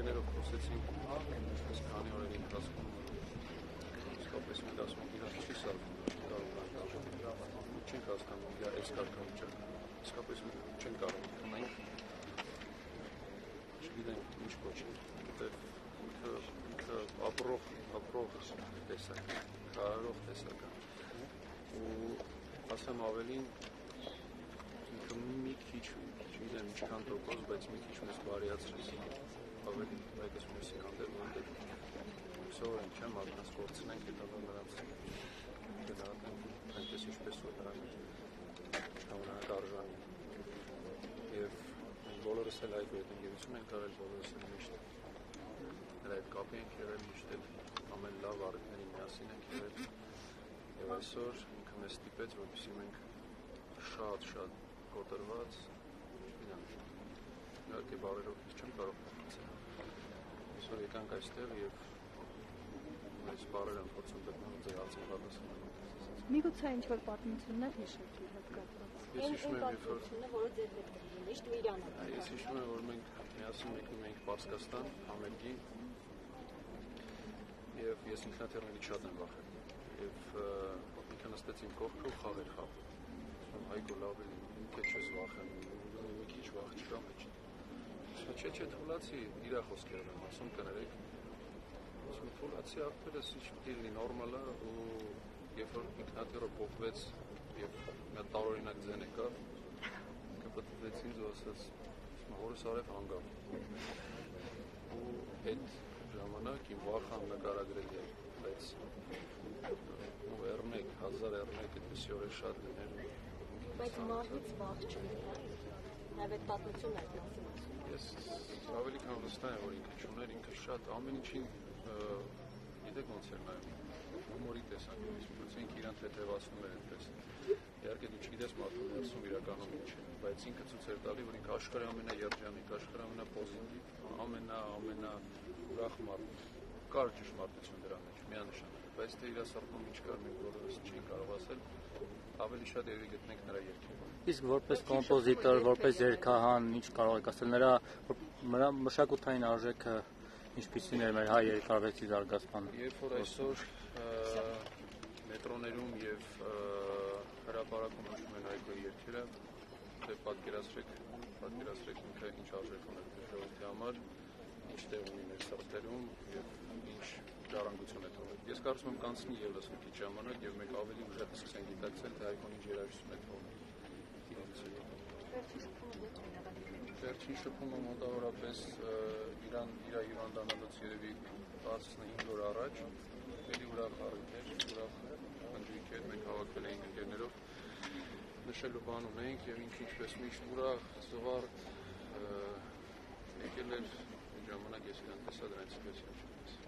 ընկերներով խոսեցինք, այսպես քանի օրերի ընթացքում իսկապես մենք ասում ենք, իրաց չի սարքում, չենք հասկանում իր այս կարգավիճակը, իսկապես չենք կարող ունենք, չգիտենք ինչ կոչել, ինքը ապրող տեսակ, կարարող տեսակ է, ու ասեմ ավելին, ինքը մի քիչ, չգիտեմ ինչքան տոկոս, բայց մի քիչ մեզ բարիացրեց, ավելի այդպես մյուսի հանդեպ, սովոր ենք չէ, մարդկանց կորցնենք, հետո նրանց գնահատենք, այնպես ինչպես որ նրանք շնորհանակ արժանի եւ բոլորս էլ այդ ընկերություն ենք արել, բոլորս էլ միշտ նրա հետ կապի ենք եղել, միշտ էլ ամեն լավ առիթների միասին ենք եղել եւ այսօր ինքը մեզ ստիպեց, որպեսզի մենք շատ կոտրված, չգիտեմ, իհարկե բառերով չեմ կարող փոխել, այսօր եկանք այստեղ եւ այս բառերը են փորձում գտնել ձեր հարցին պատասխանել։ Միգուցե ինչ-որ պատմություններ հիշեք իր հետ կապված։ Ես հիշում եմ, որը ձեր հետ միշտ ու Իրանը։ Ես հիշում եմ, որ մենք միասին մեկնում էինք Պարսկաստան, Համերգի եւ ես ինքնաթիռներից շատ եմ վախենում։ Եվ ինքը նստեցին կողքը ու խաղեր խաղում։ Այգու լավ է, ինքը չես վախենում, մի քիչ վախ չկա մեջ։ Չէ, թուլացի, իրա խոսքերով եմ ասում, կներեք։ Թուլացի աղբերս ինչ պիտի լինի նորմալ է ու երբ որ ինքնաթիռը փոխվեց եւ մի տարօրինակ ձեն եկավ, կպտվեց ինձ ու ասաց, հորս արև հանգավ։ Ու այդ ժամանակ իմ վախը նկարագրել է, բայց Էռնեկ, 1000 Էռնեկ այդպիսի օրեր շատ լիներ։ Բայց մարդից վախ չունի, նաև այդ պատմությունն այդ մասին ասում։ Ես ավելի քան վստահ եմ, որ ինքը չուներ, ինքը շատ ամեն ինչին գիտեք ոնց էր նայում, հումորի տեսանկյունից, ինքը իրան թեթևացնում էր այդպես։ Իհարկե դու չգիտես մարդու ներսում իրականում ինչ է, բայց ինքը ցույց էր տալի, որ ինքը աշխարհի ամենաերջանիկ, աշխարհի ամենապոզիտիվ, ամենաուրախ մարդ։ Կար ճշմարտություն դրա մեջ, միանշանակ, բայց թե իր սրտում ինչ կար, մենք բոլորս չի կարող ասել, ավելի շատ երևի գտնենք նրա երգերում։ Իսկ որպես կոմպոզիտոր, որպես երգահան, ինչ կարող եք ասել, նրա մշակութային արժեքը ինչպիսին էր մեր հայ երկարվեստի զարգացմանը։ Երբ որ այսօր մետրոներում եւ հրապարակում հնչում են այգու երգերը, թե պատկերացրեք ինքը ինչ արժեք ուներ ժողովրդի համար, ինչ տեղ ունի մեր սրտերում եւ ինչ ժառանգություն է թողել։ Ես կարծում եմ կանցնի եւս մի քիչ ժամանակ եւ մենք ավելի ուժեղ կսկսենք գիտակցել, թե այգուն ինչ երաժշտություն է թողել իրենից հետո։ Վերջին շփումը մոտավորապես իր հիվանդանալուց երևի 15 օր առաջ, էլի ուրախ առիթ էր, ուրախ ընջույք էր, մենք հավաքվել էինք ընկերներով, նշելու բան ունեինք եւ ինքը ինչպես միշտ ուրախ, զվարթ եկել էր ժամանակ ես իրան տեսա դրանից պես